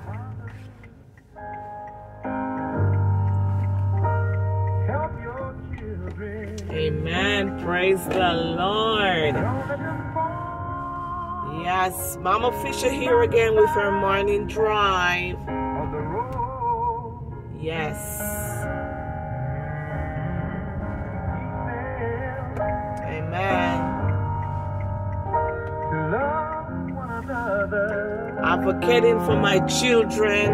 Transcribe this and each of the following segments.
Amen. Praise the Lord. Yes, Mama Fisher here again with her morning drive. Yes. Amen. Advocating for my children,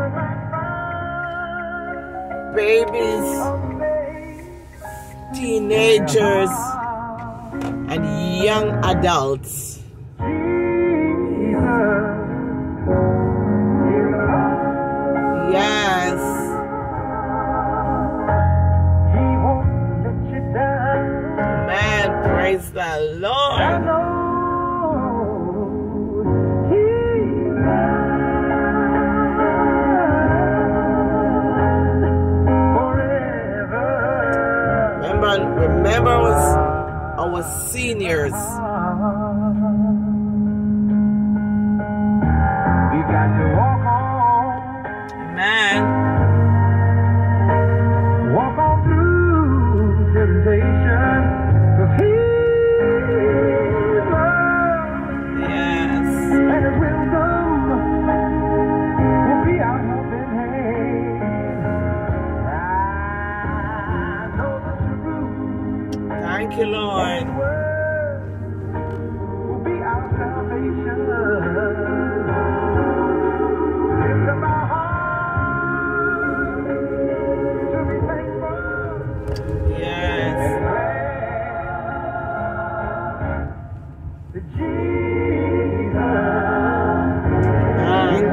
babies, teenagers, and young adults. Yes. Amen. Praise the Lord. Remember our seniors. We got to walk on. Amen. Walk on through temptation. 'Cause He's love. Yes. And His wisdom will be our helping hand. I know the truth. Thank you, Lord. Will be our salvation. Lift up our hearts to be thankful. Yes. And glad that Jesus is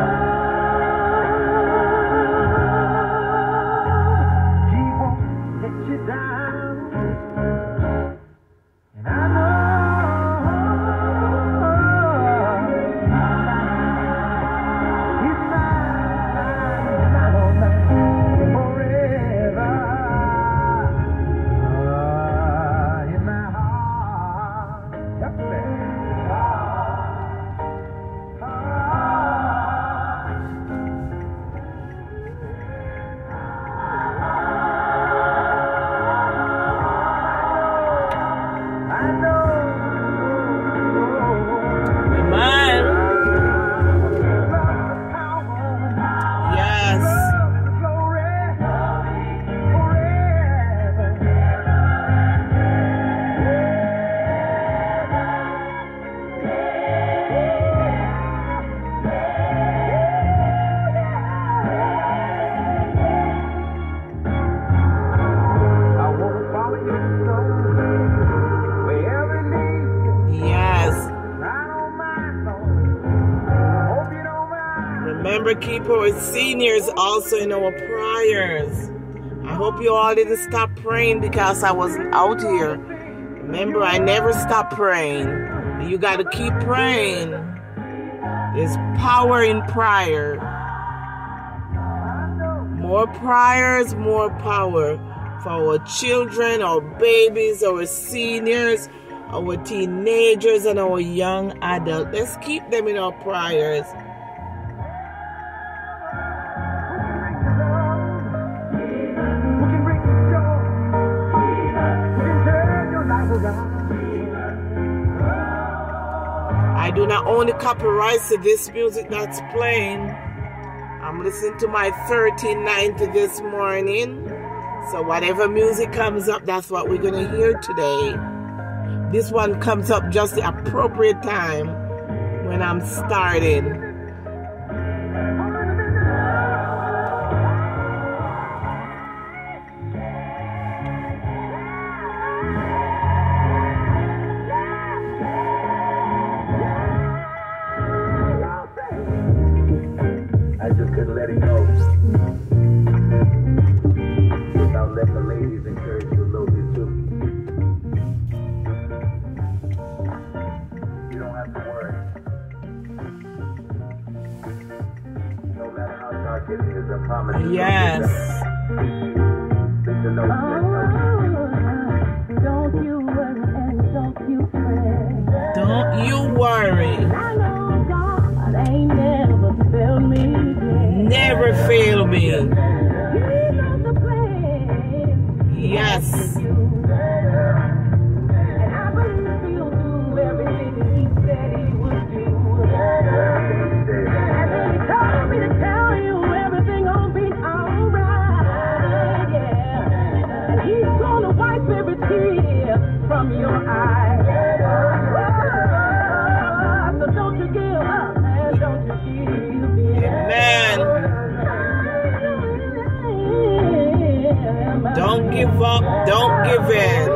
love. He won't let you down. And I know He's mine forever. In my heart. That's it. I know. Amen. Yes. I want to follow you wherever it leads you. Yes. I don't mind, Lord. Hope you don't mind. Remember, keep our seniors also in our prayers. I hope you all didn't stop praying because I wasn't out here. Remember, I never stop praying. You got to keep praying. There's power in prayer. More prayers, more power for our children, our babies, our seniors, our teenagers, and our young adults. Let's keep them in our prayers. I do not own the copyrights to this music that's playing. I'm listening to my 1390 this morning. So whatever music comes up, that's what we're going to hear today. This one comes up just the appropriate time when I'm starting. I just couldn't let it go without letting the ladies encourage you a little bit too. You don't have to worry. No matter how dark it is, I promise you. Yes. Don't you worry and don't you fret. Don't you worry. I know God ain't never failed me. for me. Yes. From your eyes. So don't you give up, man. Don't you give Amen. Don't give up. Don't give in.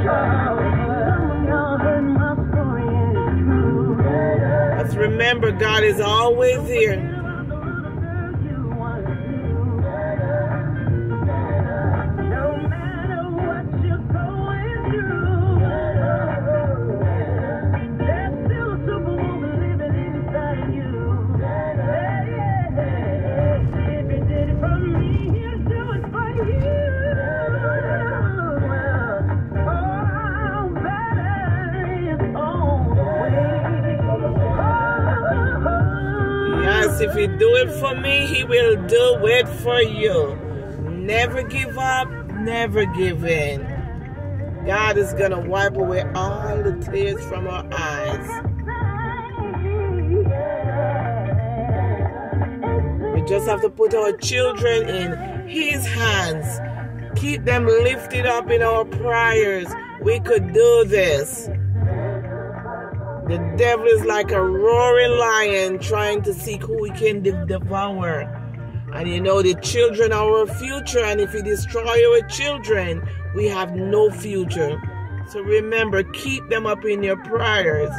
Let's remember God is always here. If he do it for me, he will do it for you. Never give up, never give in. God is going to wipe away all the tears from our eyes. We just have to put our children in his hands. Keep them lifted up in our prayers. We could do this. The devil is like a roaring lion trying to seek who he can devour. And you know, the children are our future, and if we destroy our children, we have no future. So remember, keep them up in your prayers.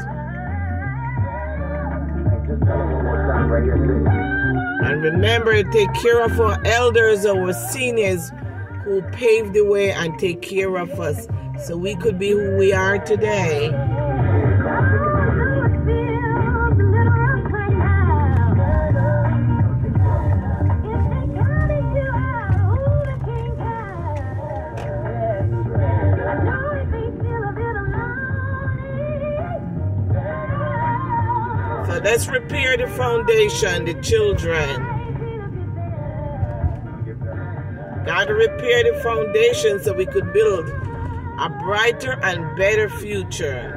And remember, take care of our elders, our seniors who paved the way and take care of us so we could be who we are today. So let's repair the foundation, the children. Gotta repair the foundation so we could build a brighter and better future.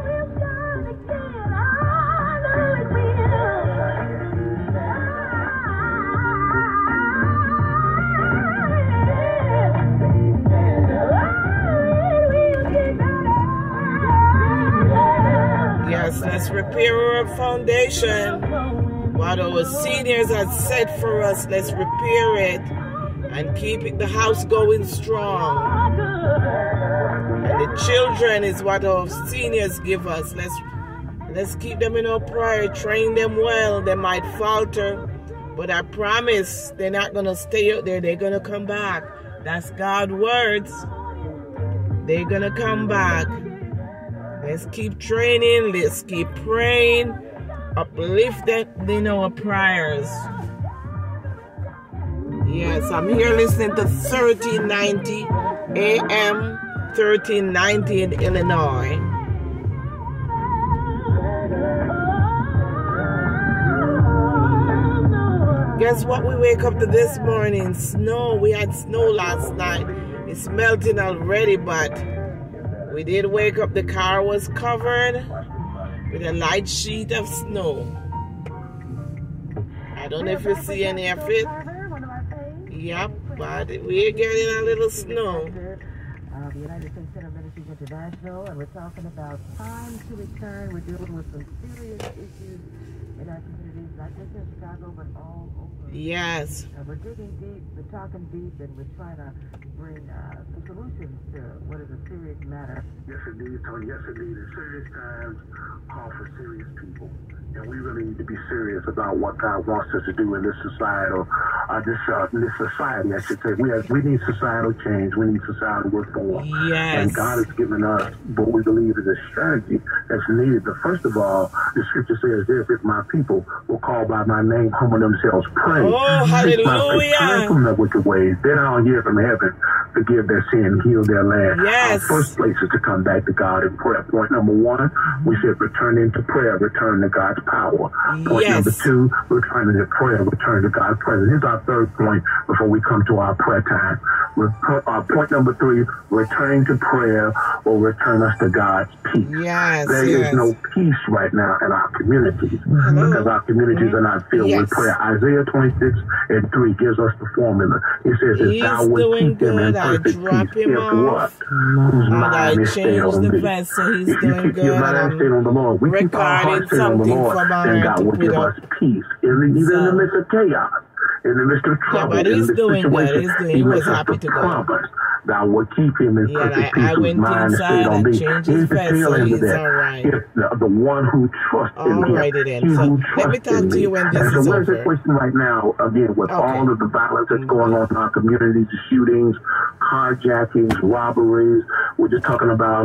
Yes, let's repair our foundation. What our seniors have set for us, let's repair it and keep the house going strong. And the children is what our seniors give us. Let's keep them in our prayer, train them well. They might falter, but I promise they're not going to stay out there. They're going to come back. That's God's words. They're going to come back. Let's keep training. Let's keep praying. Uplift them in our prayers. Yes, I'm here listening to 1390 AM, 1390 in Illinois. Guess what we wake up to this morning? Snow. We had snow last night. It's melting already, but we did wake up. The car was covered with a light sheet of snow. I don't know if you see any of it. Yep, but we're getting a little snow. The United States Center of Ministries International, and we're talking about time to return. We're dealing with some serious issues in our communities, not just in Chicago, but all over. Yes. We're digging deep, we're talking deep, and we're trying to bring some solutions to what is a serious matter. Yes, indeed, Tony. Yes, indeed. The serious times call for serious people. And we really need to be serious about what God wants us to do in this societal, this society, I should say. We need societal change. We need societal reform. Yes. And God has given us what we believe is a strategy that's needed. But first of all, the scripture says this: if my people will call by my name, humble themselves, pray, oh, hallelujah, turn from their wicked ways, then I'll hear from heaven, forgive their sin, heal their land. Yes. Our first place is to come back to God in prayer. Point number one, we said return into prayer, return to God's power. Point Yes. number two, return into prayer, return to God's presence. Here's our third point before we come to our prayer time. Point number three, returning to prayer will return us to God's peace. Yes, There is no peace right now in our communities because our communities are not filled with prayer. Isaiah 26:3 gives us the formula. It says, if He's thou would doing keep them in good, I perfect drop peace, him if off. what? Whose And I mind is stayed changed on the thee. verse, so he's If you doing keep your good. mind I'm stayed on the Lord, we keep our heart recording stayed on the something Lord, from our then heart God will to give put us up. peace. Even in the midst of chaos, in the midst of trouble, but in he's the doing good. situation, He's doing- he he makes was us happy the to go. promise. Thou will keep him in Yeah, perfect I peace, whose went mind is stayed inside on and thee. changed his Here's the verse, tail so end of he's that. all right. If the one who trusts in him, Alrighty then. he So who let me trusts talk in to me. you when this And so is where's the over. question right now, again, with Okay. all of the violence that's going on in our communities, the shootings, carjackings, robberies. We're just talking about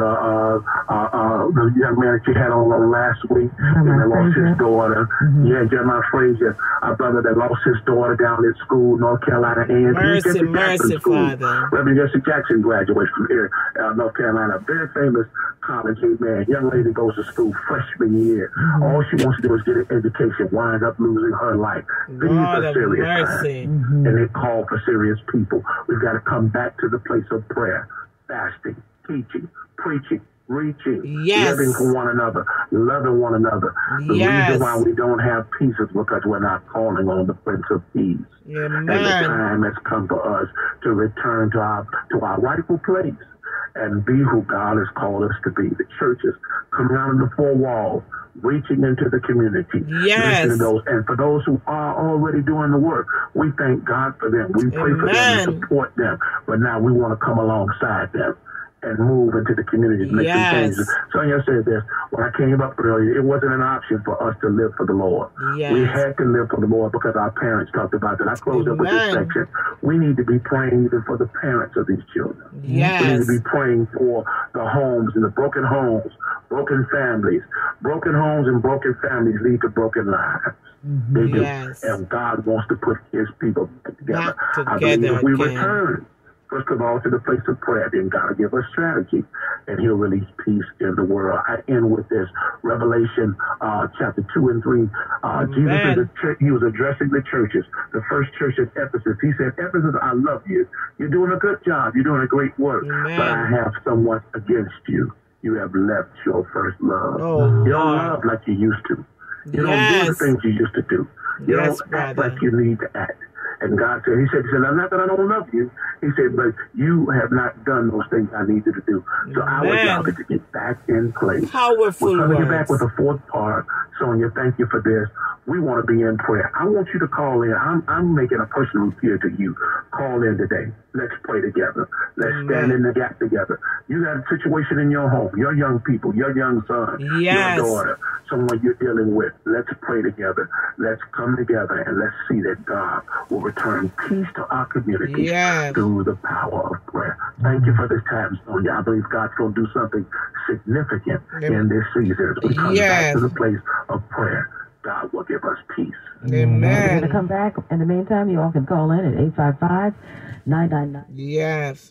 the young man that you had on last week and that lost his daughter. Yeah, Jeremiah Frazier, our brother that lost his daughter down at school, North Carolina. And Mercy, mercy, Father. Reverend Jesse Jackson graduated from here, North Carolina. Very famous college, amen. Young lady goes to school freshman year. All she wants to do is get an education, winds up losing her life. These God are of serious mercy. times. And they call for serious people. We've got to come back to the place of prayer, fasting, teaching, preaching, reaching, Yes. living for one another, loving one another. The Yes. reason why we don't have peace is because we're not calling on the Prince of Peace. And the Amen. time has come for us to return to our rightful place and be who God has called us to be. The churches coming out of the four walls, reaching into the community. Yes. Listening to those. And for those who are already doing the work, we thank God for them. We pray for them and Amen. support them. But now we want to come alongside them and move into the community to make some Yes. changes. Sonia said this, when I came up earlier, it wasn't an option for us to live for the Lord. Yes. We had to live for the Lord because our parents talked about that. I closed up with this Amen. section. We need to be praying even for the parents of these children. We need Yes. to be praying for the homes and the broken homes, broken families. Broken homes and broken families lead to broken lives. They do. Yes. And God wants to put his people back together. Back I believe together if we again. return, first of all, to the place of prayer, then God will give us strategy, and he'll release peace in the world. I end with this. Revelation chapter 2 and 3. Jesus, he was addressing the churches. The first church at Ephesus. He said, Ephesus, I love you. You're doing a good job. You're doing a great work. Amen. But I have somewhat against you. You have left your first love. Oh, You don't Lord. love like you used to. You don't do the Yes. things you used to do. You Yes, don't act brother. like you need to act. And God said, he said, not that I don't love you. He said, but you have not done those things I need you to do. So our Amen. job is to get back in place. Powerful We're coming back with words. a fourth part. Sonia, thank you for this. We want to be in prayer. I want you to call in. I'm making a personal appeal to you. Call in today. Let's pray together. Let's stand in the gap together. You got a situation in your home, your young people, your young son, Yes. your daughter, someone you're dealing with. Let's pray together. Let's come together and let's see that God will return peace to our community Yes. through the power of prayer. Thank you for this time, Sonia. I believe God's going to do something significant in this season. As we come back to the place of prayer, God will give us peace. We're going to Amen. come back. In the meantime, you all can call in at 855-999. Yes.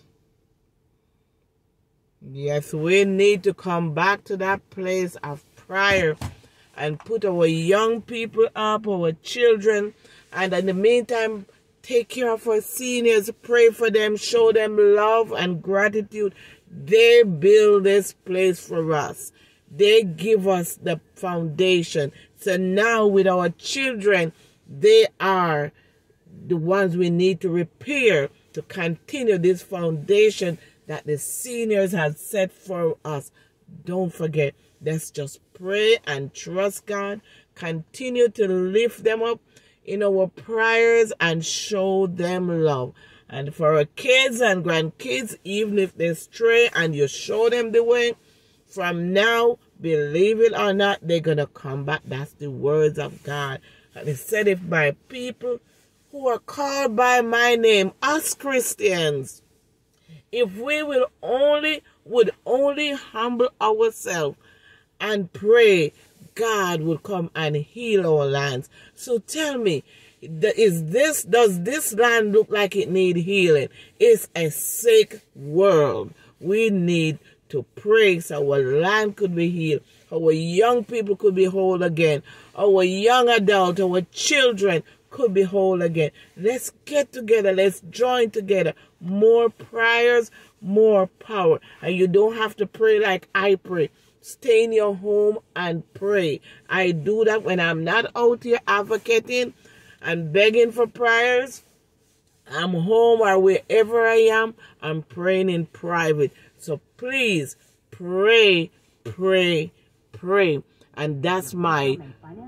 Yes, we need to come back to that place of prayer and put our young people up, our children, and in the meantime, take care of our seniors, pray for them, show them love and gratitude. They build this place for us. They give us the foundation. So now with our children, they are the ones we need to repair to continue this foundation that the seniors have set for us. Don't forget, let's just pray and trust God. Continue to lift them up in our prayers and show them love. And for our kids and grandkids, even if they stray and you show them the way, from now, believe it or not, they're going to come back. That's the words of God. And it said, if my people who are called by my name, us Christians, if we would only humble ourselves and pray, God would come and heal our lands. So tell me, Does this land look like it need healing? It's a sick world. We need to pray so our land could be healed. Our young people could be whole again. Our young adults, our children could be whole again. Let's get together. Let's join together. More prayers, more power. And you don't have to pray like I pray. Stay in your home and pray. I do that when I'm not out here advocating and begging for prayers. I'm home or wherever I am. I'm praying in private. So please pray, pray, pray. And that's my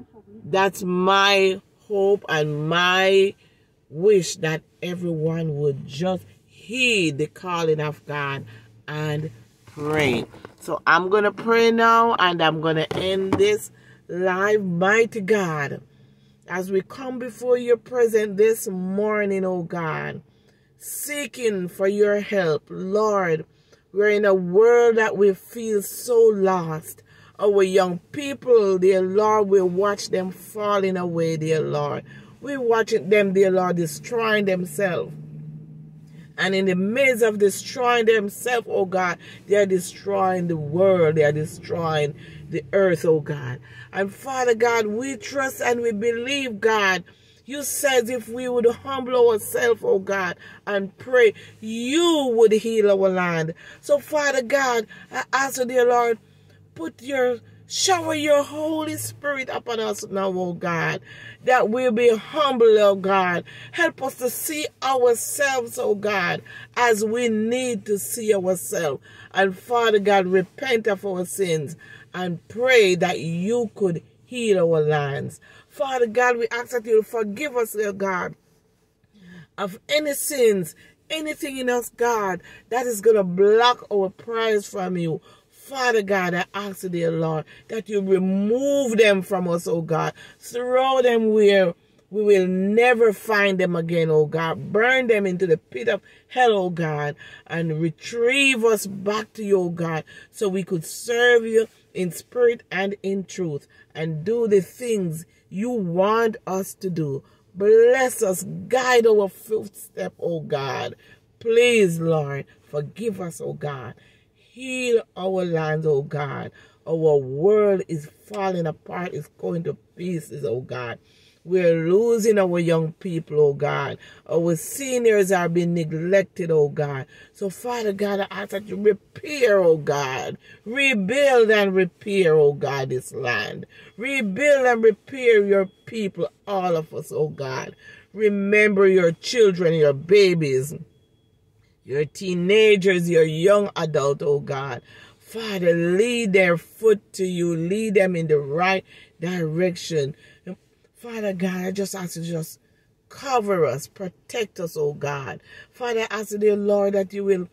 hope and my wish, that everyone would just heed the calling of God and pray. So I'm going to pray now, and I'm going to end this live. Mighty God, as we come before your presence this morning, oh God, seeking for your help, Lord, we're in a world that we feel so lost. Our young people, dear Lord, we watch them falling away, dear Lord. We watching them, dear Lord, destroying themselves. And in the midst of destroying themselves, oh God, they are destroying the world. They are destroying the earth, oh God. And Father God, we trust and we believe, God. You said if we would humble ourselves, oh God, and pray, you would heal our land. So Father God, I ask you, dear Lord, shower your Holy Spirit upon us now, oh God, that we'll be humble, oh God. Help us to see ourselves, oh God, as we need to see ourselves. And Father God, repent of our sins and pray that you could heal our lands. Father God, we ask that you forgive us, dear God, of any sins, anything in us, God, that is going to block our prayers from you. Father God, I ask you, dear Lord, that you remove them from us, oh God. Throw them where we will never find them again, oh God. Burn them into the pit of hell, oh God, and retrieve us back to you, oh God, so we could serve you in spirit and in truth and do the things you want us to do. Bless us, guide our footstep, oh God. Please, Lord, forgive us, oh God. Heal our lands, oh God. Our world is falling apart. It's going to pieces, oh God. We're losing our young people, oh God. Our seniors are being neglected, oh God. So, Father God, I ask that you repair, oh God. Rebuild and repair, oh God, this land. Rebuild and repair your people, all of us, oh God. Remember your children, your babies, your teenagers, your young adult, oh God. Father, lead their foot to you. Lead them in the right direction. Father God, I just ask you to just cover us, protect us, oh God. Father, I ask you, dear Lord, that you will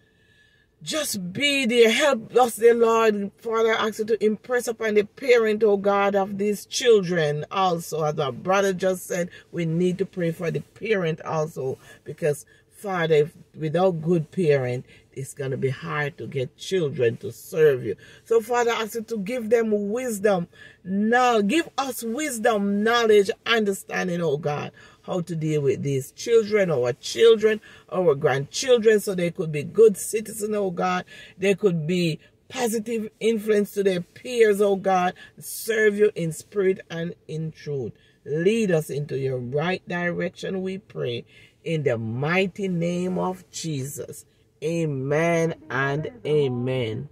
just be there. Help us, dear Lord. Father, I ask you to impress upon the parent, oh God, of these children also. As our brother just said, we need to pray for the parent also, because Father, without good parent, it's going to be hard to get children to serve you. So, Father, I ask you to give them wisdom. Now, give us wisdom, knowledge, understanding, oh God, how to deal with these children, our grandchildren, so they could be good citizens, oh God. They could be positive influence to their peers, oh God. Serve you in spirit and in truth. Lead us into your right direction, we pray. In the mighty name of Jesus. Amen and amen.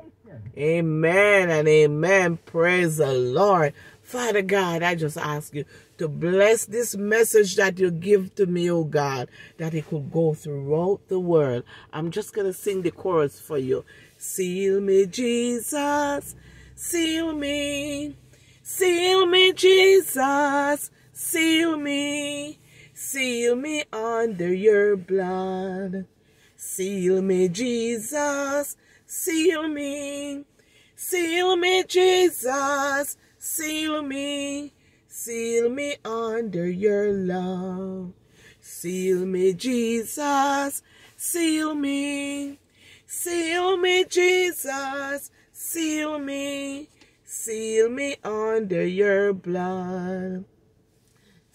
Amen and amen. Praise the Lord. Father God, I just ask you to bless this message that you give to me, oh God, that it could go throughout the world. I'm just going to sing the chorus for you. Seal me, Jesus. Seal me. Seal me, Jesus. Seal me. Seal me under your blood. Seal me, Jesus. Seal me. Seal me, Jesus. Seal me. Seal me under your love. Seal me, Jesus. Seal me. Seal me, Jesus. Seal me. Seal me under your blood.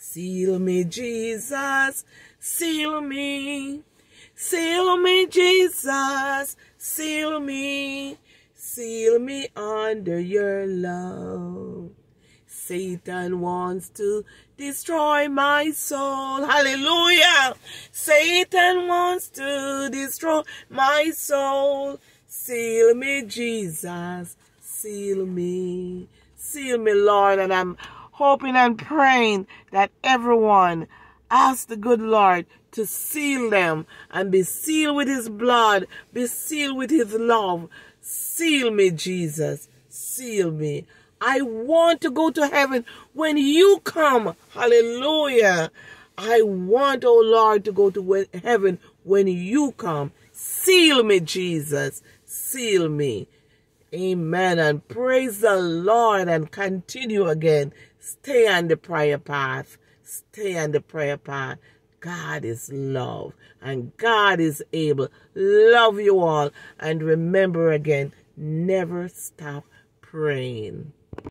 Seal me, Jesus, seal me. Seal me, Jesus, seal me. Seal me under your love. Satan wants to destroy my soul. Hallelujah. Satan wants to destroy my soul. Seal me, Jesus. Seal me. Seal me, Lord. And I'm hoping and praying that everyone asks the good Lord to seal them and be sealed with his blood, be sealed with his love. Seal me, Jesus. Seal me. I want to go to heaven when you come. Hallelujah. I want, oh Lord, to go to heaven when you come. Seal me, Jesus. Seal me. Amen. And praise the Lord and continue again. Stay on the prayer path. Stay on the prayer path. God is love and God is able. Love you all. And remember again, never stop praying.